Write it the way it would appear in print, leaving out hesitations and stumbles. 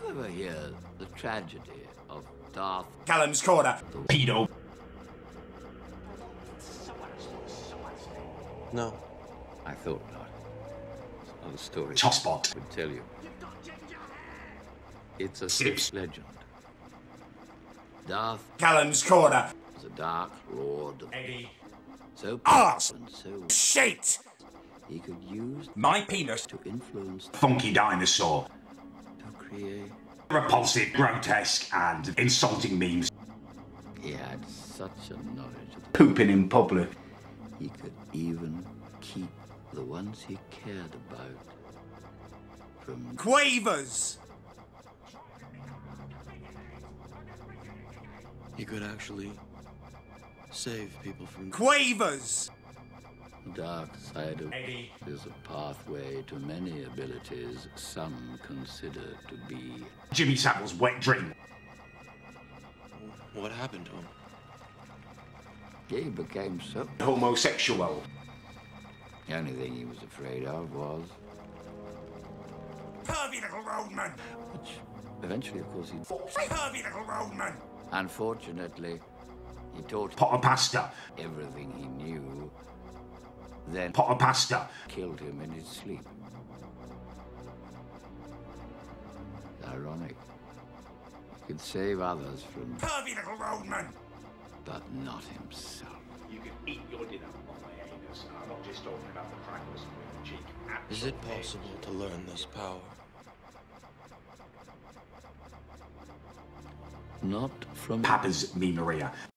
ever hear the tragedy of Darth? Callums corner. Pedo. No. I thought not. It's not a story Tosspot. I would tell you. It's a Sith legend. Darth Callums corner. was a dark lord. Eddie. So Arse. and so Shit. he could use My penis. to influence Funky dinosaur. to create. Repulsive, grotesque, and insulting memes. He had such a knowledge of the Pooping in public. he could even keep the ones he cared about from Quavers. He could actually save people from... Quavers. the dark side of Eddie. is a pathway to many abilities some consider to be. Jimmy Savile's wet dream. What happened to him? He became so. Homosexual. The only thing he was afraid of was, Pervy little roadman. which eventually, of course, he. Pervy little roadman. Unfortunately, he taught Pot of pasta. everything he knew, then Pot of pasta. killed him in his sleep. Ironic. He could save others from, Pervy little roadman. but not himself. You can eat your dinner on my anus. I'm not just talking about the crackers on the cheek. Is it possible to learn this power? Not from Papa's me Maria.